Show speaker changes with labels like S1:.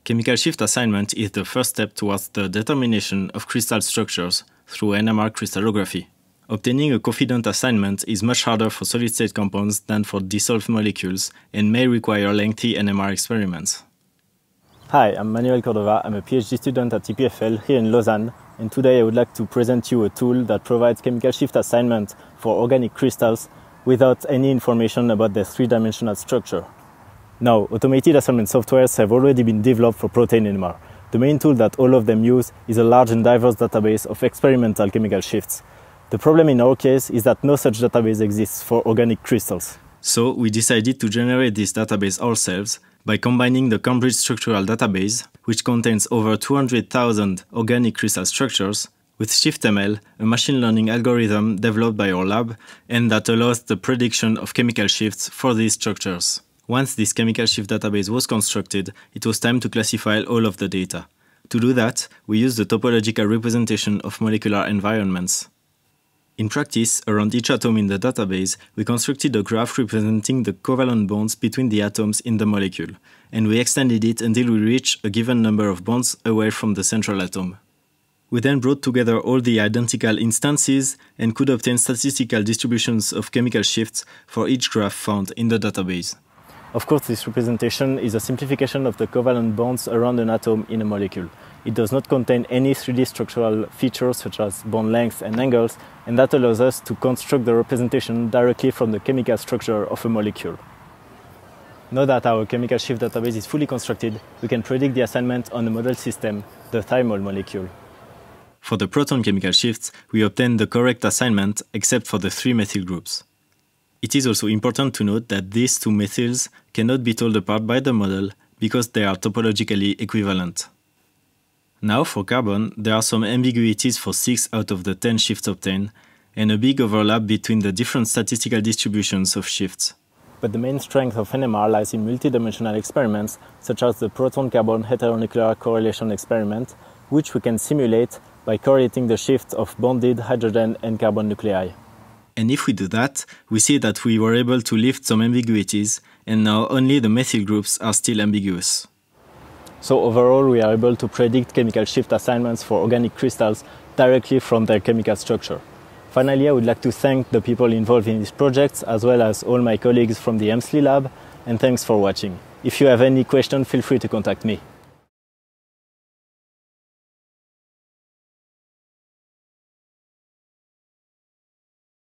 S1: Chemical shift assignment is the first step towards the determination of crystal structures through NMR crystallography. Obtaining a confident assignment is much harder for solid-state compounds than for dissolved molecules and may require lengthy NMR experiments.
S2: Hi, I'm Manuel Cordova. I'm a PhD student at EPFL here in Lausanne, and today I would like to present you a tool that provides chemical shift assignment for organic crystals without any information about their three-dimensional structure. Now, automated assignment softwares have already been developed for protein NMR. The main tool that all of them use is a large and diverse database of experimental chemical shifts. The problem in our case is that no such database exists for organic crystals.
S1: So we decided to generate this database ourselves by combining the Cambridge Structural Database, which contains over 200,000 organic crystal structures, with ShiftML, a machine learning algorithm developed by our lab and that allows the prediction of chemical shifts for these structures. Once this chemical shift database was constructed, it was time to classify all of the data. To do that, we used the topological representation of molecular environments. In practice, around each atom in the database, we constructed a graph representing the covalent bonds between the atoms in the molecule, and we extended it until we reached a given number of bonds away from the central atom. We then brought together all the identical instances and could obtain statistical distributions of chemical shifts for each graph found in the database.
S2: Of course, this representation is a simplification of the covalent bonds around an atom in a molecule. It does not contain any 3D structural features such as bond lengths and angles, and that allows us to construct the representation directly from the chemical structure of a molecule. Now that our chemical shift database is fully constructed, we can predict the assignment on a model system, the thymol molecule.
S1: For the proton chemical shifts, we obtained the correct assignment except for the 3 methyl groups. It is also important to note that these 2 methyls cannot be told apart by the model because they are topologically equivalent. Now for carbon, there are some ambiguities for 6 out of the 10 shifts obtained, and a big overlap between the different statistical distributions of shifts.
S2: But the main strength of NMR lies in multidimensional experiments, such as the proton-carbon heteronuclear correlation experiment, which we can simulate by correlating the shifts of bonded hydrogen and carbon nuclei.
S1: And if we do that, we see that we were able to lift some ambiguities, and now only the methyl groups are still ambiguous.
S2: So overall, we are able to predict chemical shift assignments for organic crystals directly from their chemical structure. Finally, I would like to thank the people involved in these projects, as well as all my colleagues from the EMSLI lab, and thanks for watching. If you have any questions, feel free to contact me.